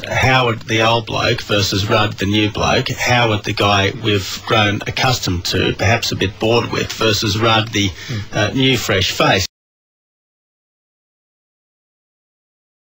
Howard the old bloke versus Rudd the new bloke, Howard the guy we've grown accustomed to, perhaps a bit bored with, versus Rudd the new fresh face.